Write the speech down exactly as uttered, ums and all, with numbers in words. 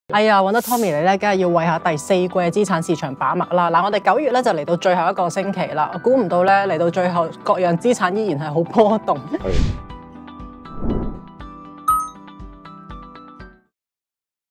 哎呀，揾得 Tommy 嚟咧，梗係要為下第四季嘅資產市場把脈啦。嗱，我哋九月咧就嚟到最後一個星期啦，我估唔到咧嚟到最後各樣資產依然係好波動。